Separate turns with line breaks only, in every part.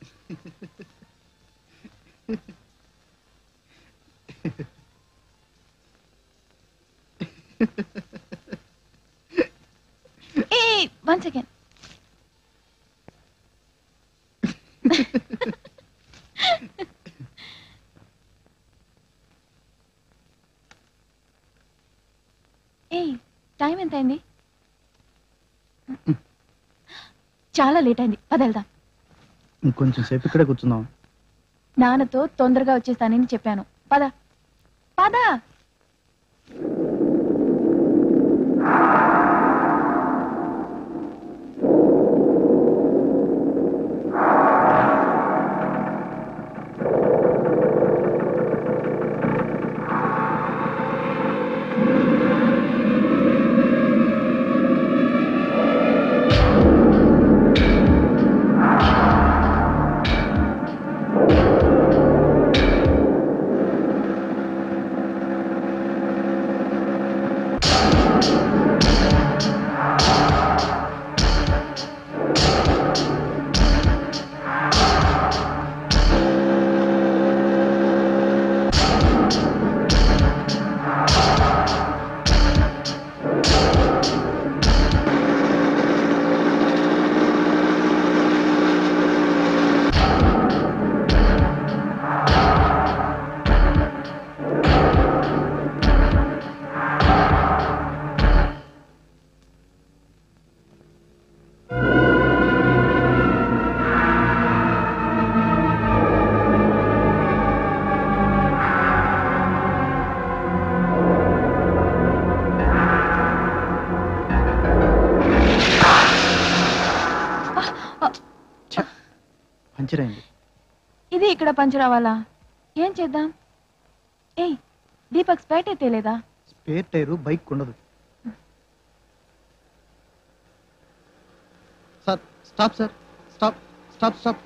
Hey, once again. Hey, time ఎంత అయింది? చాలా లేట్ అయింది, పద వెళ్దాం.
ఇంకొంచెం సేపు ఇక్కడే కూర్చుందాం.
నాన్నతో తొందరగా వచ్చేస్తానని చెప్పాను. పద పద.
పంచర్ అయింది.
ఇది ఇక్కడ పంచర్ అవ్వాలా? ఏం చేద్దాం? ఏయ్, దీపక్ స్పేర్ టైర్ తేలేదా?
స్పేర్ టైరు బైక్ ఉండదు. Sir stop, sir stop stop stop.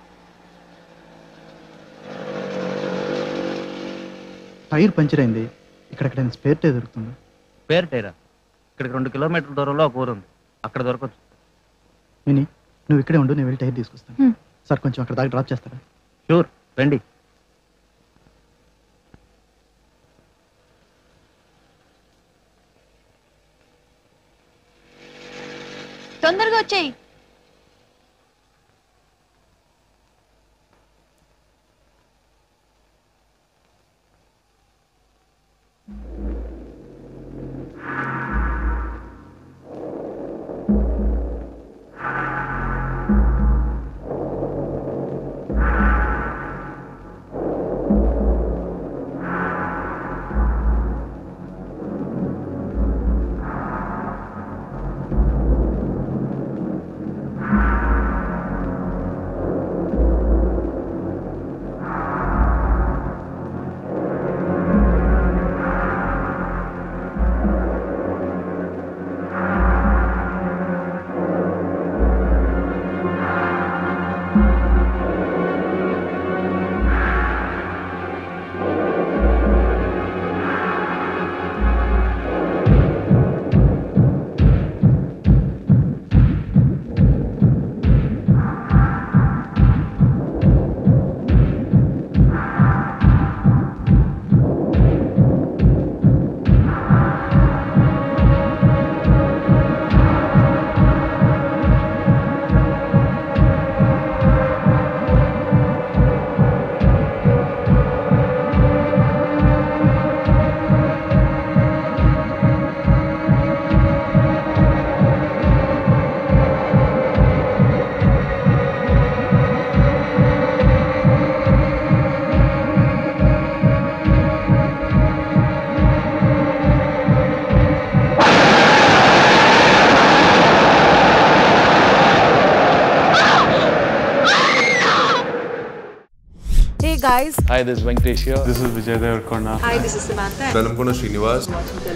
Tyre puncture అయింది. ఇక్కడ స్పేర్ టైర్ దొరుకుతుంది.
స్పేర్ టైరా? ఇక్కడికి 2 కిలోమీటర్ల దూరంలో ఒక ఊరు ఉంది, అక్కడ దొరకచ్చు.
విని, నువ్వు ఇక్కడే ఉండు, నేను వెళ్ళి టైర్ తీసుకొస్తాను. సార్ కొంచెం అక్కడ దాకా డ్రాప్ చేస్తారా?
షూర్, రండి.
తొందరగా వచ్చేయి.
Hey guys.
Hi, this is Venkatesh here.
This is Vijay Devarkonda.
Hi, this is Samantha.
Velamkonda Srinivas.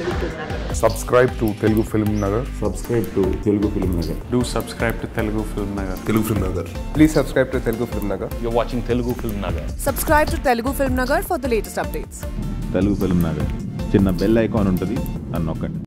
Subscribe to Telugu Film Nagar.
Subscribe to Telugu Film Nagar.
Do subscribe to Telugu Film Nagar.
Telugu Film Nagar.
Please subscribe to Telugu Film Nagar.
You're watching Telugu Film Nagar.
Subscribe to Telugu Film Nagar for the latest updates.
Telugu Film Nagar. చిన్న bell icon ఉంటుంది, అన్నొక్కండి.